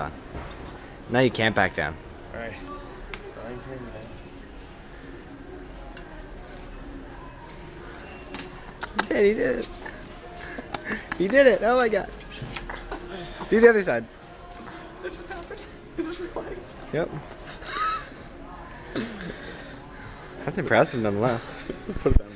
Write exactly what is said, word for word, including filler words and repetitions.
on. Now you can't back down. Alright. He did, he did it. He did it, oh my god. Do the other side. That just happened. This is real life. Yep. That's impressive nonetheless. Let's put it down.